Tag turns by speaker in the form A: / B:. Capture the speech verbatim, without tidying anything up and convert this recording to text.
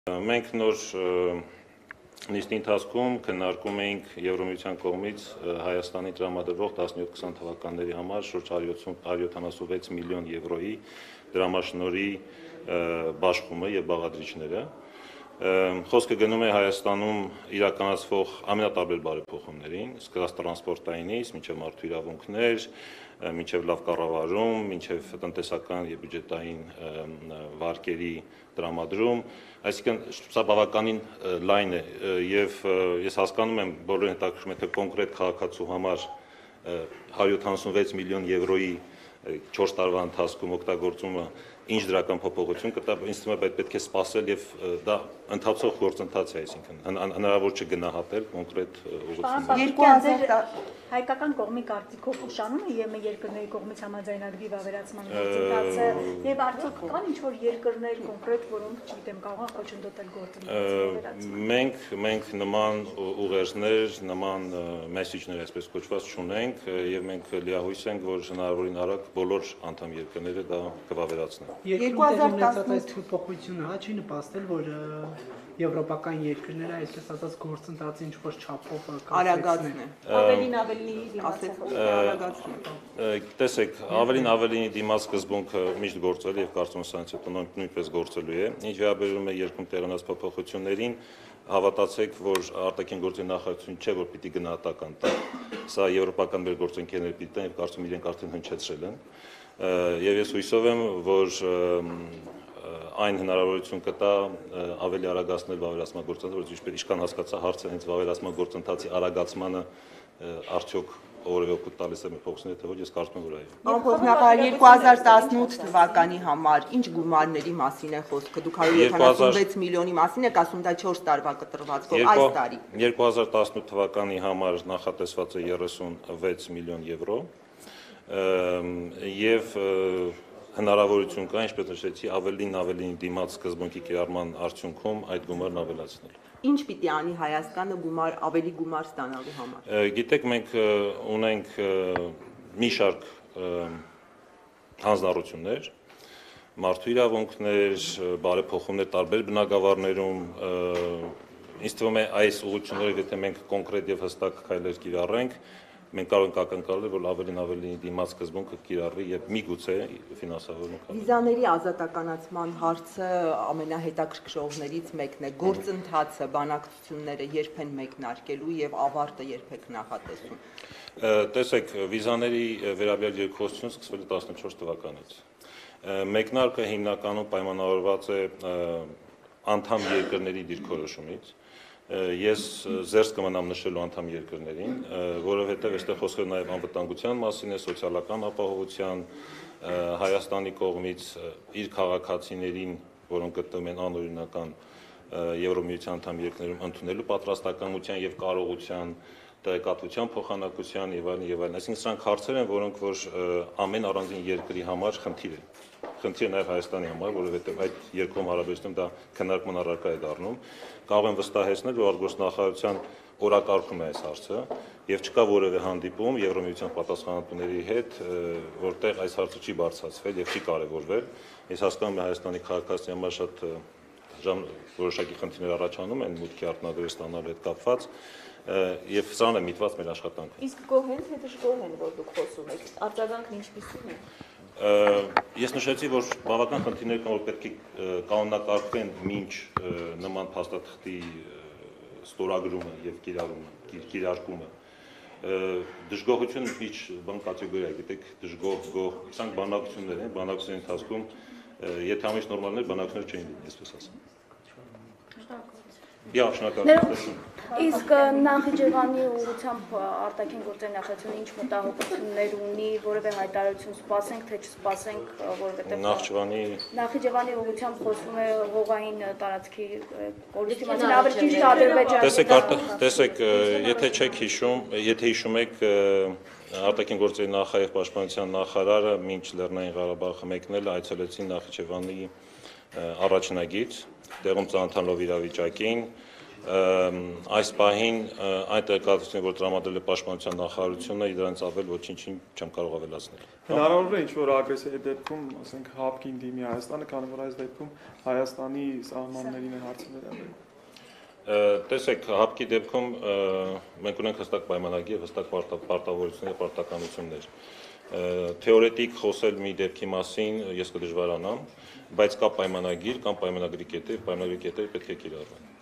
A: Մենք նոր նիստի ընթացքում քննարկում էինք Եվրամիության կողմից Հայաստանի տրամադրվող տասնյոթ քսան թվականների համար շուրջ հարյուր յոթանասունվեց միլիոն եվրոյի դրամաշնորհի բաշխումը եւ բաղադրիչները։ Խոսքը գնում է Հայաստանում իրականացվող ամենատարբեր բարեփոխումներին, սկսած տրանսպորտայինից, մինչև մարդու իրավունքներ, մինչև լավ կառավարում, մինչև տնտեսական եւ բյուջետային վարկերի տրամադրում, այսինքն սա բավականին լայն է եւ ես հասկանում եմ բոլորին հետաքրքրում է թե կոնկրետ քաղաքացու համար հարյուր յոթանասունվեց միլիոն եվրոյի չորս տարվա ընթացքում օգտագործումը ինչ դրական փոփոխություն կտա, ինձ թվում է պետք է սպասել եւ դա ընթացող գործընթաց է, այսինքն հնարավոր չէ գնահատել կոնկրետ ուղղությունները։
B: Հայկական կողմի կարծիքով ուշանում է ԵՄ երկրների կողմից համաձայնագրի վավերացման գործընթացը եւ արդյոք կան ինչ-որ երկրներ կոնկրետ, որոնք, չգիտեմ, կարող են խոչընդոտել գործընթացը։
A: Մենք մենք նման ուղերձներ, նման մեսեջներ, այսպես կոչված, չունենք եւ մենք լիահույս ենք, որ հնարավորին արագ բոլոր անդամ երկրները դա կվավերացնեն։
C: երկու հազար տասնութ փոփոխությունը հա չի նպաստել, որ եվրոպական երկրները այսպես ասած գործընթացը ինչ-որ չափով
B: արագացնեն։ Ավելին ավելի դիմացի։
A: Տեսեք, ավելին ավելի դիմաց սկզբունքը միշտ գործել եւ կարծում եմ սրանից հետո նույնպես գործելու է։ Ինչ վերաբերում է երկում տեղանած փոփոխություններին, հավատացեք, որ արտաքին գործերի նախարարությունը չէ, որ պիտի գնահատական տա։ Սա եվրոպական մեր գործընկերները պիտի տան եւ կարծում իրենք արդեն հնչեցրել են։ Եվ ես հույսով եմ, որ այն հնարավորություն կտա ավելի արագացնել վավերացման գործընթացը, որ ինչպես ինչքան հասկացա հարցը հենց վավերացման գործընթացի արագացմանը արդյոք որևէ օգուտ տալիս է մեր փոխությունները, թե ոչ, ես կարծում եմ, որ այո։
D: Փոխնախարար երկու հազար տասնութ թվականի համար ինչ գումարների մասին է խոսքը։ Դուք հարյուր յոթանասունվեց միլիոնի մասին եք ասում, դա չորս տարվա կտրվածքով այս տարի։
A: երկու հազար տասնութ թվականի համար նախատեսված է երեսունվեց միլիոն եվրո եւ հնարավորություն կա, ինչպես նշեցի, ավելին ավելին դիմաց սկզբունքի կիրառման արդյունքում այդ գումարն ավելացնել։
D: Ինչ պիտի անի Հայաստանը գումար ավելի գումար ստանալու համար։
A: Գիտեք, մենք ունենք մի շարք հանձնառություններ, մարդու իրավունքներ, բարեփոխումներ տարբեր բնագավառներում, ինձ թվում է այս ուղղությունները եթե մենք կոնկրետ եւ հստակ քայլեր կիրառենք, մենք կարող ենք ակնկալել, որ ավելին ավելի դիմաց սկզբունքը կիրառվի եւ միգուցե ֆինանսավորումը կա։
D: Վիզաների ազատականացման հարցը ամենահետաքրքրողներից մեկն է։ Գործընթացը, բանակցությունները երբ են մեկնարկելու եւ ավարտը երբ եք նախատեսում։
A: Տեսեք, վիզաների վերաբերյալ երկխոսությունը սկսվել է տասնչորս թվականից։ Մեկնարկը հիմնականում պայմանավորված է անդամ երկրների դիրքորոշումից։ Ես զերծ կմնամ նշելու անդամ երկրներին, որովհետև այստեղ խոսքը նաև անվտանգության մասին է, սոցիալական ապահովության, Հայաստանի կողմից իր քաղաքացիներին, որոնք գտնվում են անօրինական Եվրամիության անդամ երկրներում ընդունելու պատրաստակամության եւ կարողության, տեղեկատվության փոխանակության եւ այլն եւ այլն։ Այսինքն սրանք հարցեր են, որոնք որ ամեն առանձին երկրի համար խնդիր է։ Խնդիր նաև Հայաստանի համար, որովհետև այդ երկրում հարաբերությունում դա քննարկման առարկա է դառնում։ Կարող եմ վստահեցնել, որ արտգործնախարարության օրակարգում է այս հարցը եւ չկա որևէ հանդիպում Եվրամիության պատասխանատուների հետ, որտեղ այս հարցը չի բարձրացվել եւ չի կարեւորվել։ Ես հասկանում եմ Հայաստանի քաղաքացիների համար շատ որոշակի խնդիրներ առաջանում են մուտքի արտոնագրեր ստանալու հետ կապված եւ սրան է միտված մեր աշխատանքը։
B: Իսկ գոհ են, թե դժգոհ են, որ դուք խոսում եք։ Արձագանքն ինչպիսին է։
A: Ես նշեցի, որ բավական խնդիրներ կան, որ պետք է կանոնակարգվեն մինչ նման փաստաթղթի ստորագրումը եւ կիրառումը, կիրարկումը։ Դժգոհությունը ինչ բան կատեգորիա է, գիտեք, դժգոհ, գոհ, սրանք բանակցություններ են, բանակցությունների ընթացքում եթե ամիշ նորմալներ բանակցություններ չէին լինի, այսպես ասեմ։ Եվ շնորհակալություն։
B: Իսկ Նախիջևանի ուղղությամբ արտաքին գործերի նախարարությունը ինչ մտահոգություններ ունի, որևէ հայտարարություն սպասենք, թե չսպասենք, որովհետև
A: Նախիջևանի
B: Նախիջևանի ուղղությամբ խոսվում է հողային տարածքի կորուստի մասին, ավելի ճիշտ Ադրբեջանի։
A: Տեսեք, տեսեք, եթե չեք հիշում, եթե հիշում եք արտաքին գործերի նախարար եւ պաշտպանության նախարարը մինչ Լեռնային Ղարաբաղը մեկնել այցելեցին Նախիջևանի առաջնագիծ, տեղում ծանոթանալով իրավիճակին, Այս պահին այն տեղեկատվությունը, որ տրամադրել է Պաշտպանության նախարարությունը, դրանից ավել ոչինչ չեմ կարող ավելացնել։
E: Հնարավոր է ինչ-որ ագրեսիայի դեպքում, ասենք, հապկին դիմի Հայաստանը, քանի որ այս դեպքում Հայաստանի սահմաններին է հարցը վերաբերում։
A: Տեսեք, հապկի դեպքում մենք ունենք հստակ պայմանագիր, հստակ պարտավորություններ, պարտականություններ։ Թեորետիկ խոսել մի դեպքի մասին ես կդժվարանամ, բայց կա պայմանագիր կամ պայմանագրի կետեր, պայմանագրի կետերը պետք է կիրառվեն։